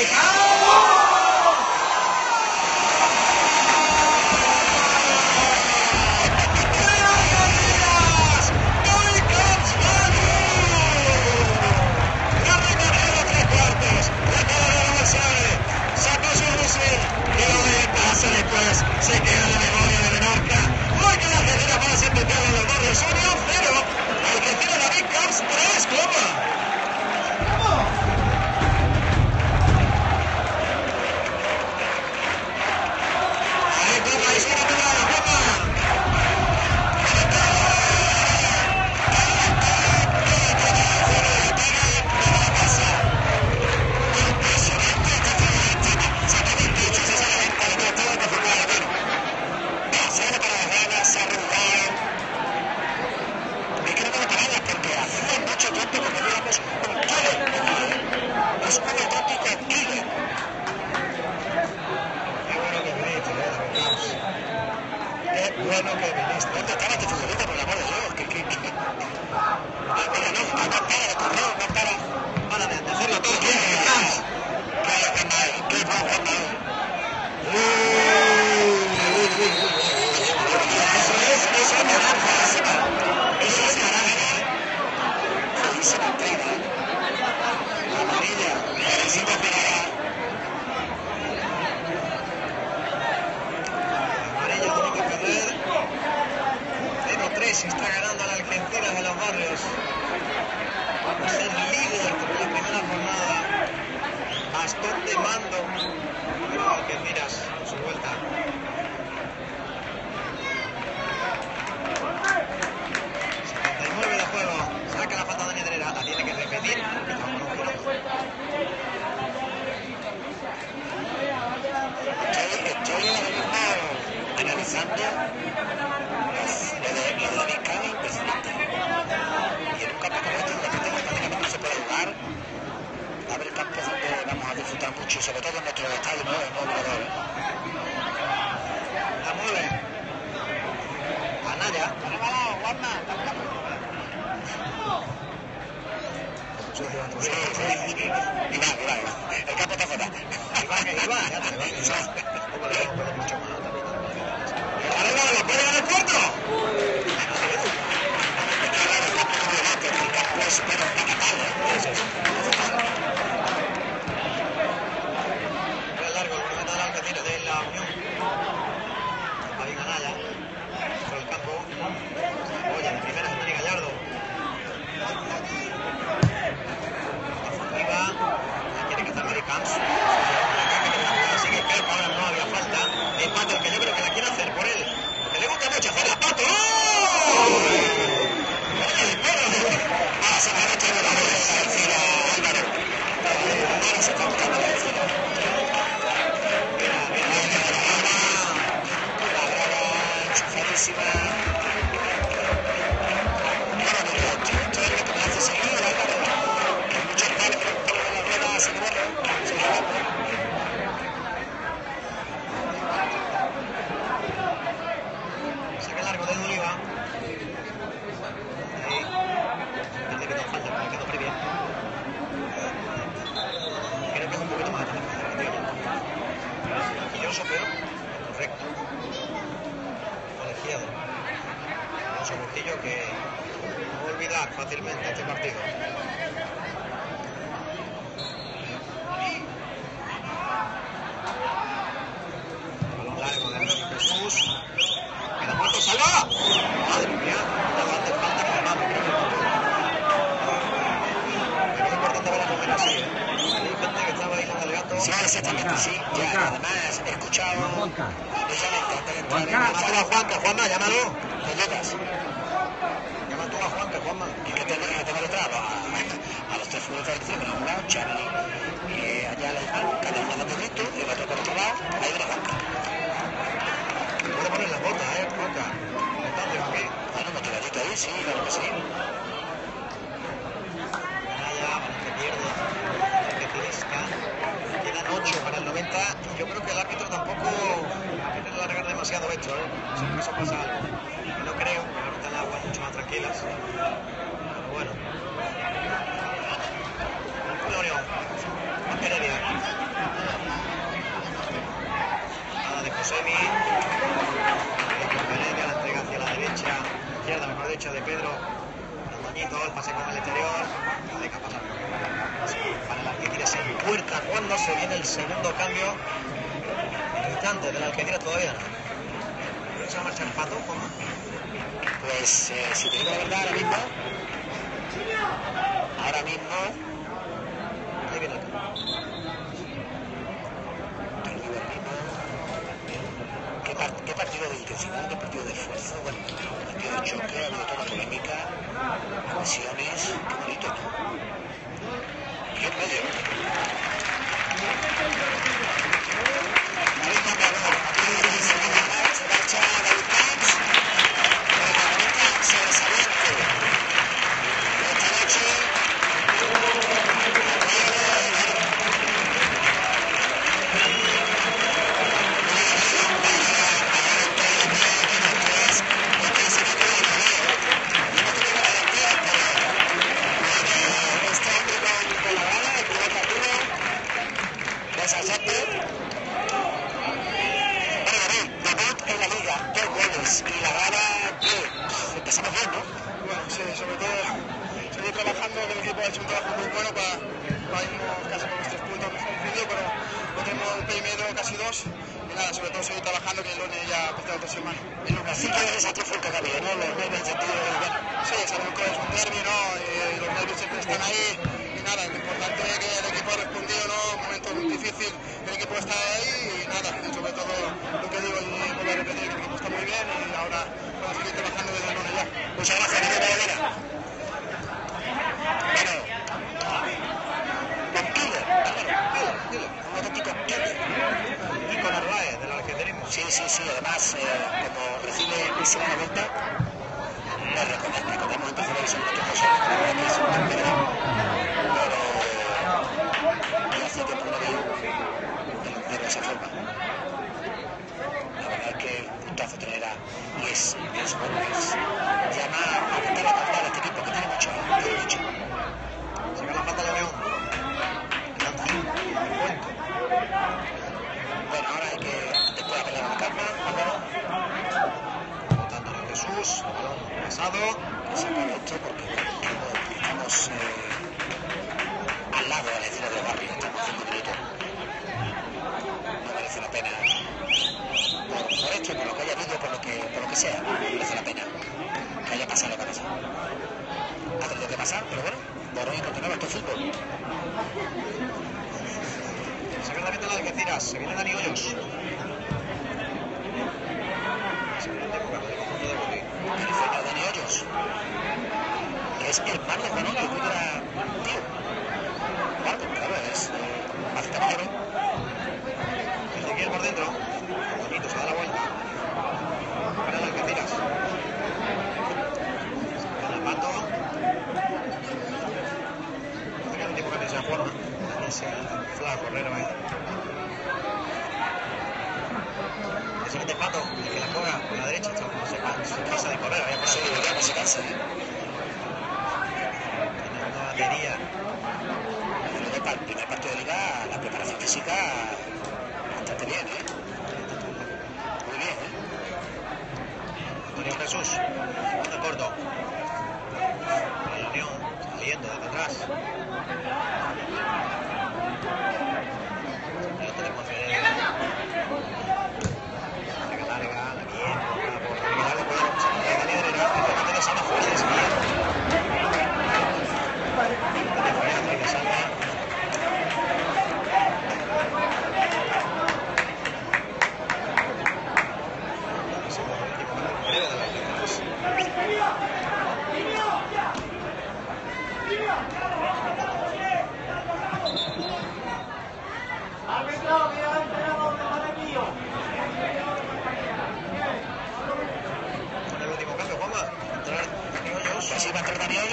Speaker 1: Después se queda la memoria de Menorca. Muy que la Algeciras para sentenciar en los barrios. Unión cero. Algeciras David Camps tres, coma. Ahí toma y suena toda la copa. Bueno que viniste.
Speaker 2: ¿Dónde estaba tu futbolista, por el amor de Dios? ¿Qué, qué, qué? Ah, mira, no, no para de correr, no para.
Speaker 1: Para de hacerlo todo.
Speaker 2: ¿Qué es? ¿Qué es Juan Manuel? ¿Qué es Juan Manuel? Eso es, eso es naranja. Eso es naranja. Felicísima entrega. Amarilla. Necesito esperar.
Speaker 1: Amarilla, Domingo Ferrer. cero tres está ganando a la Algeciras de los Barrios. Vamos a ser líder por la primera jornada. Bastón de mando. Pero Algeciras en su vuelta. setenta y nueve de juego. Saca la falta Dani Adrera. La tiene que repetir.
Speaker 2: Estoy, estoy ahora mismo analizando lo de, lo de David Cali, impresionante. Y en un campo como este, donde prácticamente no se puede jugar, abre campos donde vamos a disfrutar mucho, sobre todo en nuestro estadio nuevo, el nuevo Mirador.
Speaker 1: La mueve. Anaya.
Speaker 2: Sí, sí, sí. Iván, Iván, el campo está fuera.
Speaker 1: Iván, Iván, ya te va.
Speaker 2: ¡Arriba, lo puede ganar el cuarto! Es que ahora el campo como debate, el campo es menos pacatal, ¿eh?
Speaker 1: Es largo el movimiento de la Algeciras de la Unión. Javi Anaya. Por el campo. Oye, de primera es Dani Gallardo. Arriba. Quiere que está Mary Camps. Sigue que ahora no había falta. Es Pato el que yo creo que la quiere hacer por él. Porque le gusta mucho hacer la Pato. ¡Oh!
Speaker 2: Ah, se me ha hecho la bolsa encima, Álvaro. Ahora se está buscando la encima.
Speaker 1: Mira, mira, mira,
Speaker 2: La brava, enchufadísima. Bueno, mira, esto es lo que me hace seguir, Álvaro. Hay muchos palos por la rueda, se borran, se borran.
Speaker 1: saca largo de Oliva. Ahí. Tiene que no falta, pero quedó previa. Creo que es un poquito más de quilloso, pero correcto. Colegiado. Un Burtillo que no va a olvidar fácilmente este partido. Balón largo de Jesús. Queda muerto, salva. Madre mía.
Speaker 2: Exactamente, sí. Ya, además he escuchado
Speaker 3: Juanca.
Speaker 2: precisamente antes de entrar en
Speaker 1: Llama
Speaker 2: el
Speaker 1: tú a
Speaker 2: estadio
Speaker 1: Juanca, Juanma, llámalo.
Speaker 2: con notas.
Speaker 1: Llama tú a Juanca, Juanma.
Speaker 2: Y que tengo, que tengo detrás a, a los tres futbolistas que me han jugado, Charlie, eh, allá la Iván, cada uno dando grito, y el otro por otro lado, ahí viene Juanca.
Speaker 1: Puede poner las botas, eh, Juanca. Entonces, ¿o qué?
Speaker 2: Bueno, motivadito ahí, sí, claro que sí.
Speaker 1: Canalla, balón que pierde. Que Tedesca. Quedan ocho para el noventa. Y yo creo que el árbitro tampoco quiere alargar demasiado esto, ¿eh? Si acaso pasa algo. Y no creo, porque ahorita las aguas mucho más tranquilas. Pero bueno. La Unión. Más Heredia. Nada de Josemi. Heredia la entrega hacia la derecha. Izquierda, mejor dicho, de Pedro. Antoñito, el pase con el exterior. No deja pasar. Para el Algeciras en puerta cuando se viene el segundo cambio. En instante del Algeciras todavía no. Creo que se va a marchar Pato, ¿cómo?
Speaker 2: Pues eh, si te digo la verdad, ahora mismo, ahora mismo,
Speaker 1: Ahí viene el cambio.
Speaker 2: te lo digo ahora mismo, ¿qué, par- qué partido de intensidad, qué partido de esfuerzo, bueno, qué partido de choque, ha habido toda polémica, agresiones, qué bonito, ¿no? Y en medio, ahí cambia, bueno, aquí se marcha, se marcha David Camps, el protagonista sobresaliente de esta noche, este hombre con, con la bala, el primer partido, dos a siete. Bueno, David, debut en la liga, dos goles, y la bala, ¿qué? Empezamos bien, ¿no?
Speaker 4: Bueno, sí, sobre todo seguir trabajando, que el equipo ha hecho un trabajo muy bueno para, para irnos casi con los tres puntos que hemos perdido, pero no tenemos un pay medio, casi dos, y nada, sobre todo seguir trabajando, que el lunes ya ha empezado otra semana.
Speaker 2: Y lo que sí que es esa trifulca que había, ¿no? Los nervios en sentido de, bueno,
Speaker 4: Sí, sabemos que es un derbi, ¿no? Y, y los nervios siempre están ahí, y nada, lo importante es que el equipo ha respondido, ¿no? Un momento muy difícil, el equipo está ahí, y nada, y sobre todo lo que digo, y vuelvo a repetir, que el equipo está muy bien, y ahora vamos a seguir trabajando desde el lunes ya.
Speaker 2: muchas gracias, Miguel Valera. Bueno, con killer, Álvaro, killer, un auténtico killer.
Speaker 1: Y con Arlaez del Algecirismo.
Speaker 2: Sí, sí, sí, además, eh, como recibe el segundo vuelta, no recordemos, recordemos en tercera división nuestro José, que es un campeón, pero yo hace tiempo no veo de, de esa forma. La verdad es que un puntazo tener a, y es, es bueno, es, llama a apuntar la capital a este equipo que tiene mucho, tiene mucho.
Speaker 1: Saca la falta de la Unión. Quedan cinco. Cuento.
Speaker 2: Bueno, ahora hay que después apelar a la calma, Álvaro,
Speaker 1: Votando a Jesús. Balón pasado.
Speaker 2: que se acabe esto porque bueno, estamos eh, al lado de la escena del barrio, estamos cinco minutos. No merece la pena por, por esto, por lo que haya habido, por lo que, por lo que sea, no merece la pena que haya pasado lo que ha pasado. Ha tenido que pasar, pero bueno, borrón y continuaba esto es fútbol.
Speaker 1: Saca la meta la Algeciras. Se viene Dani Hoyos. Se viene el tiempo que no digo punto de Boti.
Speaker 2: El efecto de Dani Hoyos, que es hermano de Juan Hoyos, que era tío. Guapo, claro, es eh, bastante mayor, ¿eh?
Speaker 1: Ezequiel por dentro. Bonito, se da la vuelta. Para el Algeciras. Saca el Pato. No te queda tiempo que te sea forma. Ese flaco Herrero ahí. El siguiente Pato, el que la juega con la derecha, esto no se cansa, se cansa de correr, vaya por
Speaker 2: Sí,
Speaker 1: ahí.
Speaker 2: ya no se cansa, ¿eh?
Speaker 1: Tiene una batería.
Speaker 2: Luego para el primer partido de liga, la preparación física bastante bien, ¿eh? Muy bien, ¿eh?
Speaker 1: Antonio Jesús, segundo corto. Para la Unión, saliendo desde atrás. Ya lo tenemos en el... Larga, larga, la bien, por Miguel de Cuadro, se la de Dani Herrera, el remate de Salva fuera de Sevilla. De fuera, de Salva.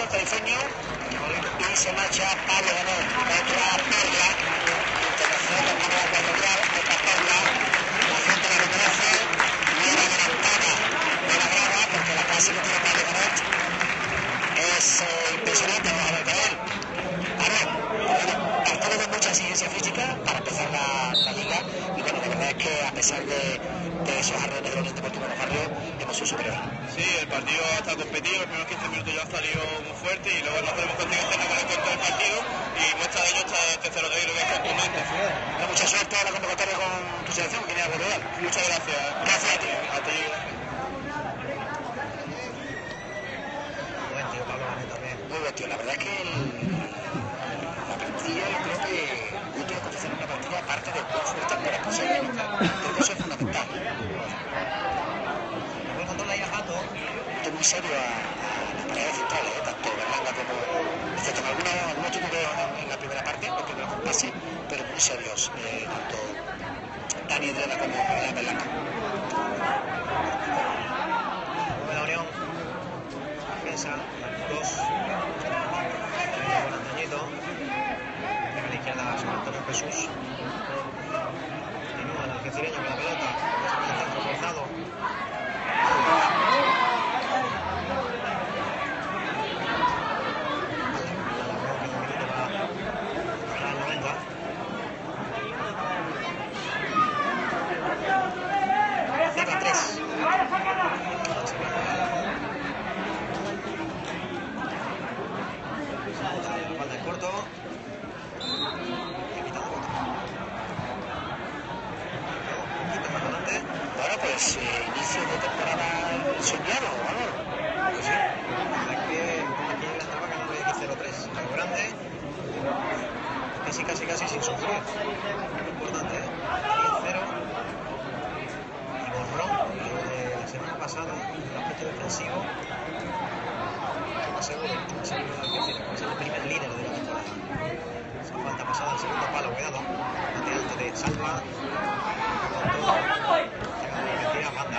Speaker 2: el tarifaño y se marcha Pablo Ganón, otra Perla, internacional de manera ecuatorial, otra Perla, la gente la reconoce y era adelantada de la grada porque la clase que tiene Pablo Ganón es eh, impresionante, vamos a ver de él. Ahora, bueno, partido de mucha exigencia física para empezar la, la liga y bueno, la verdad es que a pesar de, de esos arrones de la Unión Deportiva de los Barrios hemos sido superiores.
Speaker 4: Sí, el partido ha estado competido, los primeros quince minutos ya ha salido muy fuerte y luego no podemos conseguir hacer con el control del partido y muestra de ello está el tercero de ellos, que es contundente.
Speaker 2: Bueno, mucha suerte a la convocatoria con tu selección, Guinea Ecuatorial.
Speaker 4: Muchas gracias.
Speaker 2: Gracias a ti.
Speaker 4: A ti.
Speaker 1: Buen tío, Pablo Ganón también.
Speaker 2: Muy buen tío, la verdad es que el, la plantilla yo creo que Guti de ofrecer una partida aparte de dos fuertes para pasar de lucha. Creo que eso es fundamental.
Speaker 1: Buen control ahí a Jato.
Speaker 2: Esto es muy serio a, a las paredes centrales, ¿eh? Tanto Berlanga como, excepto en algunos, algunos tuvo que en, en la primera parte, los primeros compases, pero muy serios, eh, tanto Dani Drena como la Berlanga.
Speaker 1: Mueve la Unión. Defensa, dos. Buen Antoñito. A la izquierda, San Antonio Jesús. Continúa el algecireño con la pelota. Se el centro forzado. Falta el corto. Y quitando otro. Un poquito más adelante.
Speaker 2: Bueno, pues eh, inicio de temporada soñado, ¿no?
Speaker 1: Pues sí. La que aquí en la traba que no le dice cero tres. Algo grande. Casi, casi, casi sin sufrir. Muy importante, ¿eh? diez cero. Y borrón lo de la semana pasada, el aspecto defensivo. Más seguro, más seguro de Algeciras, es el primer líder de la temporada. Esa falta pasada al segundo palo, cuidado. Ante alto de Salva. Con todo. Llega de Algeciras, manda.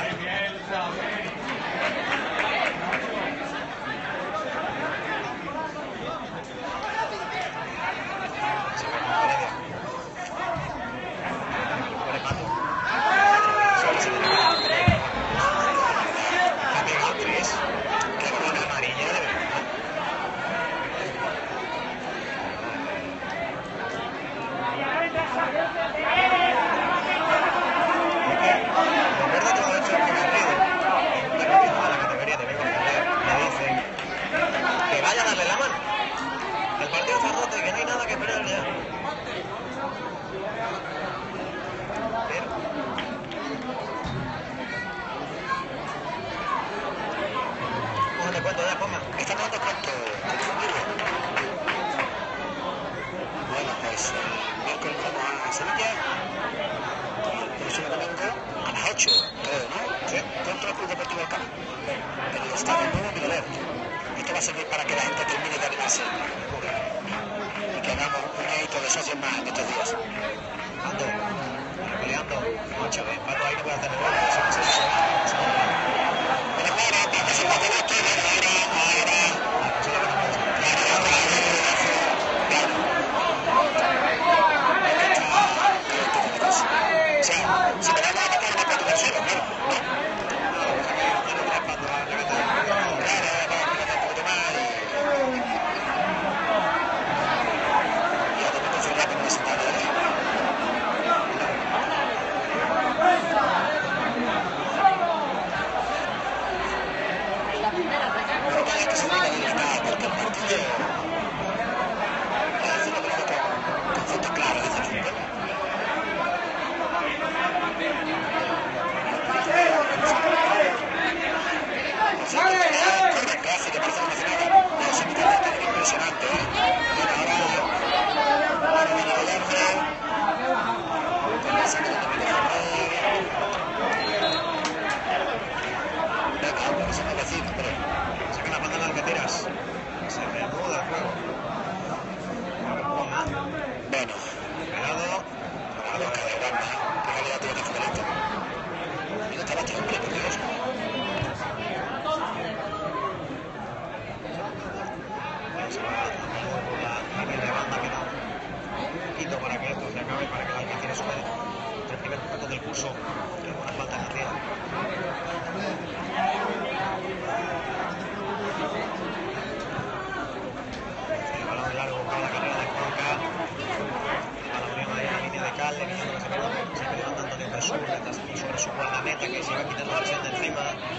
Speaker 1: Se ve con Heredia. Por el pato. Solo se le ve. Ha pegado tres. Qué buena amarilla de verdad. Recuerda todo esto que me ha leído. En una revista de la categoría de Vigo le dicen que vaya a darle la mano. El partido está roto y que no hay nada que esperar ya. Pero ¿cómo te cuento ya, Poma?
Speaker 2: ¿Están dando cuánto? Bueno, pues el miércoles vamos a Sevilla y el próximo domingo a las ocho, creo, ¿no? Sí. Contra el Club Deportivo del Campo. En el Estadio Nuevo Mirador. Esto va a servir para que la gente termine de animarse y que hagamos un añito de socios más en estos días.
Speaker 1: Pato, peleando. Escúchame, Pato ahí no puede hacer nada. Se va a hacer eso. Se va a hacer.
Speaker 2: Bueno, claro, Pato se va a hacer esto, bueno, ahora, ahora,
Speaker 1: Eso es lo que no puede ser.
Speaker 2: claro, ahora, claro. O sea, si me dan la batalla de Pato del suelo, claro, ¿no?
Speaker 1: Tiene tres patos, la regata.
Speaker 2: Claro, vamos a explicar un poquito más y... y a domingo cerrar con una sentada, ¿eh? Pero cada vez que se diga de libertad, porque el partido... Hay que decirlo con conceptos claros, es decir, bueno, gráfico, parece emocionado. Los invitados están impresionantes, ¿eh? Bueno, ahora, ahora viene Gallardo, con la saca de Domingo Ferrer. Venga, hombre, que se me vecino, hombre.
Speaker 1: Saca la pata en las Algeciras. Se reanuda el juego. Poma.
Speaker 2: Bueno,
Speaker 1: Cuidado.
Speaker 2: a la boca de Wanda, qué calidad tiene este futbolista. Mira, está batido, hombre, por Dios.
Speaker 1: expulsó. Qué buena falta que hacía. El balón largo para la carrera de Juanca. A la unión ahí en la línea de Cal, evitando que se quede, se quede andando Antonio Jesús, detrás sobre su guardameta que se va quitando la presión de encima.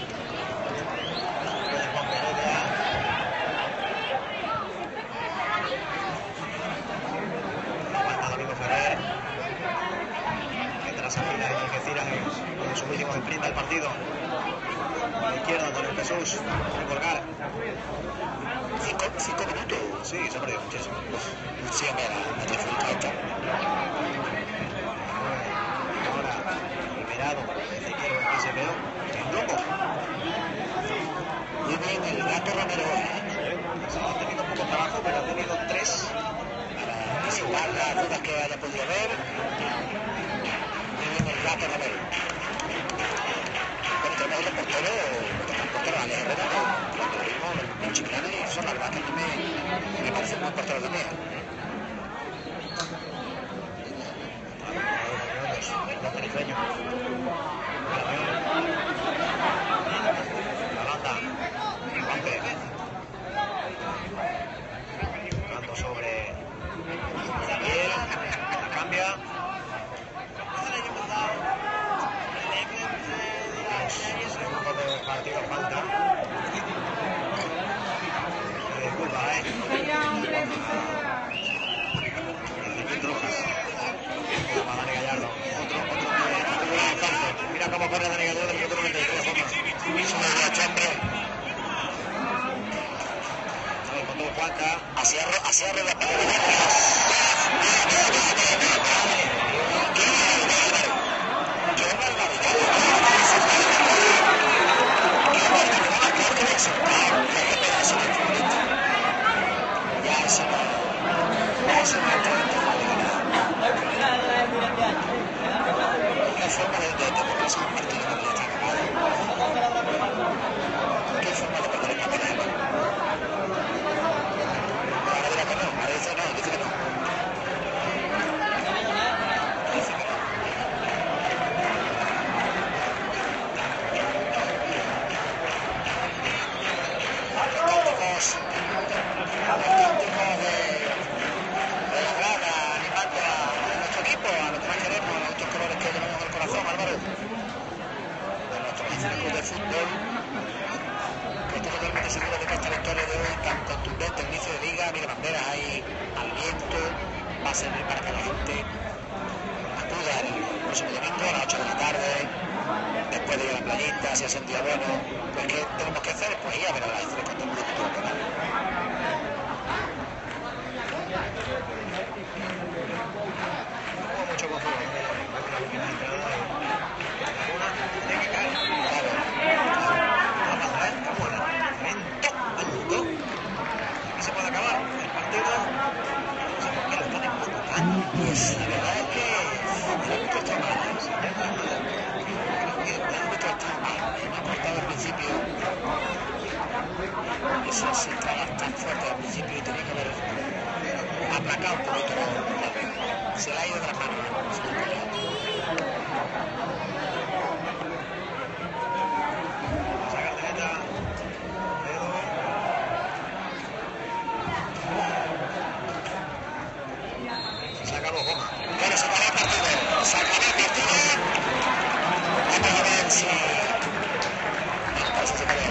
Speaker 1: De Juan Pereira. Aguanta Domingo Ferrer. Que tras Alcina y Algeciras con su último sprint del partido. A la izquierda Antonio Jesús. Quiere colgar.
Speaker 2: Cinco, cinco minutos.
Speaker 1: Sí, se ha perdido muchísimo.
Speaker 2: Sí, mira, me te fui caída.
Speaker 1: Ahora, Almerado, Ezequiel o el que se veo. El loco.
Speaker 2: Muy bien, el gato Romero.
Speaker 1: Sí, ha tenido poco trabajo, pero ha tenido tres.
Speaker 2: Para disipar las dudas que haya podido haber. Muy bien, el gato Romero. Bueno, tenemos el portero, el portero Alex Herrera, que cuando lo vimos en Chiclana, y eso la verdad que a mí me, me parece un buen portero de Mea.
Speaker 1: Los perifeños. La banda. Juanpe. Jugando sobre Daniel. La cambia. Segundo de partido falta. Se disculpa, ¿eh? Ezequiel Rojas. Va Dani Gallardo. Otro, otro que ha alcance. Mira cómo corre Dani Gallardo del minuto noventa y tres. Se me dio chambre. A ver, con todo Juanca.
Speaker 2: Hacia hacia arriba. Ya eso no. Ya eso no. Qué forma de tomarse un partido que ya está acabado. Qué forma de perder el campeonato. Ahora dirá que no, ahora dice no, dice que no. Dice que no. Los cánticos de, de la grada animando a nuestro equipo, a lo que más queremos, a estos colores que tenemos en el corazón, Álvaro, de nuestro Club de Fútbol, que estoy totalmente seguro de que esta victoria de hoy tan contundente, el inicio de liga, mira banderas ahí al viento, va a servir para que la gente acuda el próximo domingo a las ocho de la tarde, después de ir a la playita, si hace un día bueno, pues ¿qué tenemos que hacer? Pues ir a ver a la historia con todo el mundo.
Speaker 1: Hubo mucho confuso. La última entrada. Una tiene que caer. Claro. La pasada está buena. Lento, lento. Aquí se puede acabar el partido. No sé por qué lo están empujando.
Speaker 2: Pues la verdad es que el árbitro está mal. Creo que el árbitro está mal. Me ha cortado al principio esas entradas tan fuertes al principio y tenía que haber aplacado un poquito. Se le ha ido de las manos.
Speaker 1: Sacar de meta. Dedo. Se acabó, Goma.
Speaker 2: Bueno, se acabó el partido. Se acabó el partido. Vamos a ver si... No, si se acabó.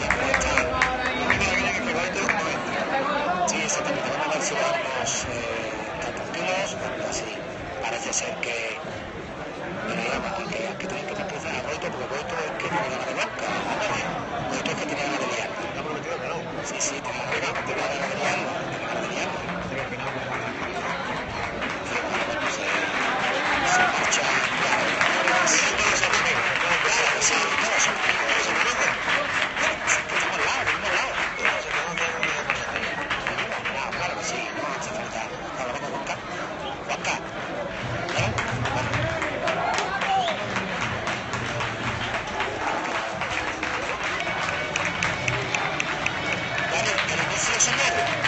Speaker 2: Sí, exactamente. Vamos a ver si vamos eh, tan tranquilos. Porque sí, parece ser que... Pero ya, que, que tienen que empiezan a Boito, porque Boito es que tiene ganas de blanca. Boito es que tiene ganas de liar.
Speaker 1: Está prometido que no.
Speaker 2: Sí, sí, tiene ganas de liar. Tiene ganas de liar. Tiene ganas de liar.
Speaker 1: Así que al final.
Speaker 2: Se marcha. Sí, todos son amigos. Claro, sí, todos son amigos. ¿Se conocen? Que estamos al lado, al mismo lado.
Speaker 1: Todos se conocen y de por sí.
Speaker 2: Claro, claro que sí, no hace falta. Hablamos con Juanca. Juanca. ¿Eh? Bueno. Dani, el inicio sonoro.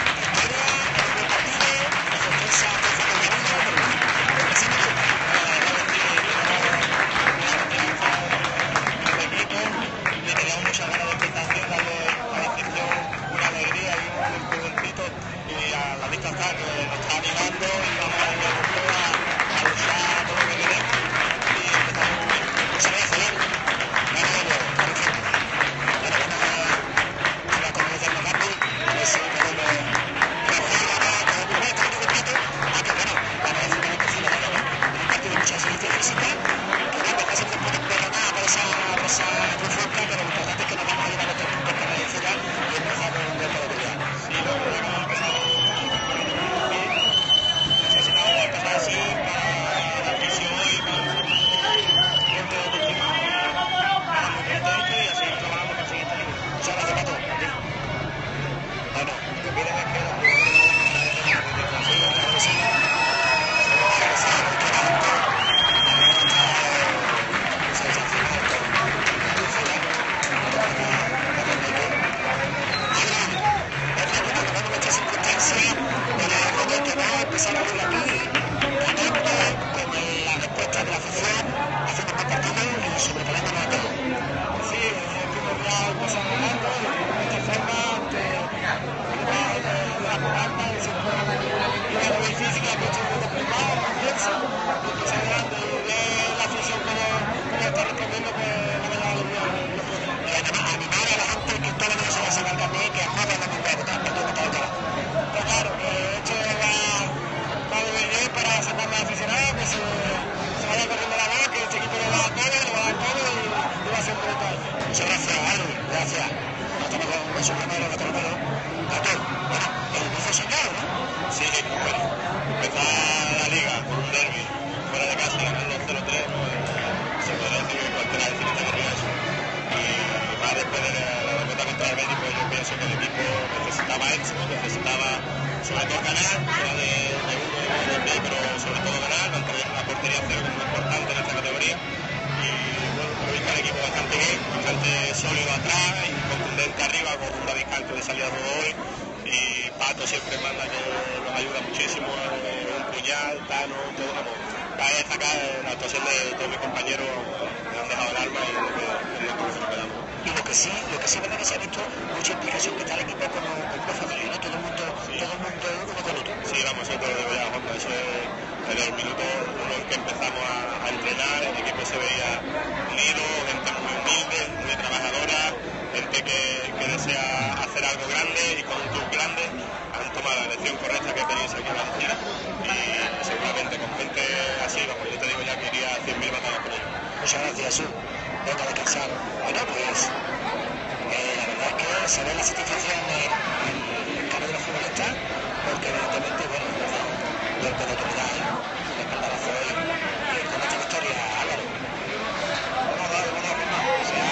Speaker 4: clarísimo, necesitaba sobre todo ganar, fuera de, de uno de mí, pero sobre todo ganar, mantener la portería cero, que es muy importante en esta categoría. Y bueno, he visto al equipo bastante bien, bastante sólido atrás y contundente arriba, con un David Calco de salida todo hoy. Y Pato siempre manda, que nos ayuda muchísimo, eh, un puñal, Tano, todo, vamos. Cabe destacar la actuación de todos mis compañeros, que han dejado el alma y lo que, es lo que nos quedamos.
Speaker 2: Y lo que sí, lo que sí es verdad que se ha visto mucha implicación, que está el equipo como, como una familia, ¿no? Todo el mundo, sí. todo el mundo uno con otro.
Speaker 4: Sí, vamos, eso te lo digo ya, Juanpa, eso es desde el minuto uno en que empezamos a, a entrenar, el equipo se veía unido, gente muy humilde, muy trabajadora, gente que, que desea hacer algo grande y con un club grande. Han tomado la elección correcta que tenéis aquí en la oficina y seguramente con gente así, vamos, yo te digo ya que iría a cien mil batallas con ellos.
Speaker 2: Muchas gracias, Jesús. Venga a descansar. Bueno, pues eh, la verdad es que se ve la satisfacción en el cargo de los futbolistas, porque evidentemente, bueno, golpe de autoridad, ¿eh? El espaldarazo hoy, eh, con esta victoria, Álvaro.
Speaker 1: Bueno, dale, bueno, bueno, o sea,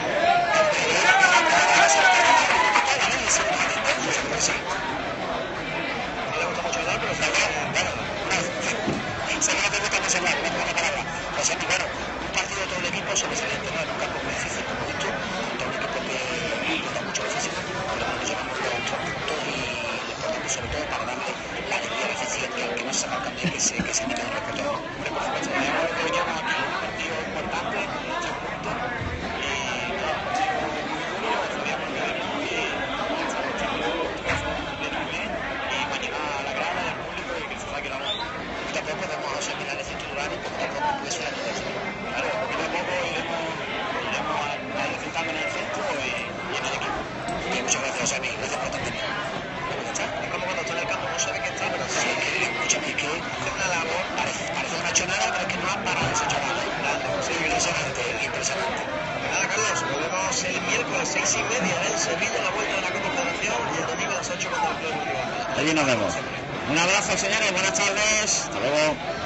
Speaker 2: Sí.
Speaker 1: no le gusta mucho hablar, pero se
Speaker 2: Bueno, bueno, sé que no te gusta mucho hablar, no es una palabra. O sea, bueno, un partido de todo el equipo sobresaliente, ¿no? En un campo muy difícil como esto, contra un equipo que ayuda mucho al físico, pero nos llevamos los tres puntos y lo importante sobre todo para darle la alegría a la afición, que, que no se saca también, que se, que se quede un respeto. Pero por supuesto, sabemos que veníamos aquí un partido importante, tres puntos, y claro, un partido muy duro, sabíamos que venimos y estamos y mañana a la grada del público y que se saque la mano. Poquito a poco vamos a terminar el cinto Durán y poco a poco puede ser la tendencia. Claro, poquito a poco iremos, iremos a, a disfrutando en el centro y, y en el equipo. Y muchas gracias, Sammy, gracias por estar conmigo. ¿Cómo está?
Speaker 1: es como cuando está en el campo, no sabe qué está, pero
Speaker 2: Sí,
Speaker 1: sí,
Speaker 2: escúchame, que
Speaker 1: hace una labor.
Speaker 2: parece, parece una chonada, pero es que no ha parado ese chaval. ¿eh? Sí, impresionante, impresionante.
Speaker 1: Nada, Carlos, volvemos el miércoles seis y media en Sevilla, la vuelta de la Copa Federación, y el domingo a las ocho contra el Club Deportivo.
Speaker 3: Allí nos vemos. Un abrazo, señores, buenas tardes. Hasta luego.